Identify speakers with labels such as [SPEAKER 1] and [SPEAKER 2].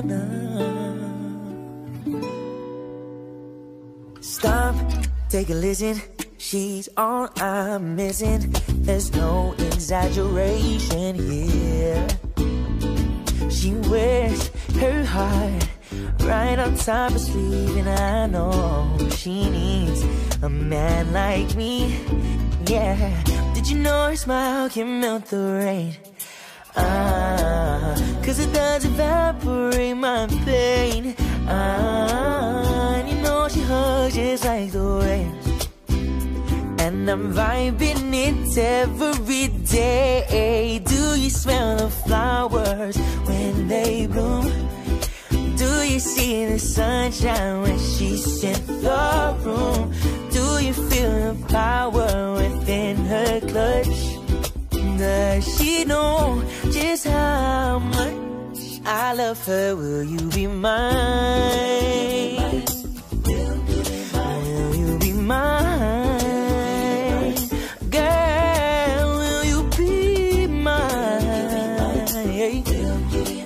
[SPEAKER 1] Stop, take a listen. She's all I'm missing. There's no exaggeration here. She wears her heart right on top of sleeve, and I know she needs a man like me. Yeah, did you know her smile can melt the rain? Cause it does evaporate my pain. And you know she hugs just like the waves, and I'm vibing it every day. Do you smell the flowers when they bloom? Do you see the sunshine when she's in the room? Do you feel the power within her clutch? Does she know just how much I love her? Will you be mine? Will you be mine? Girl, will you be mine?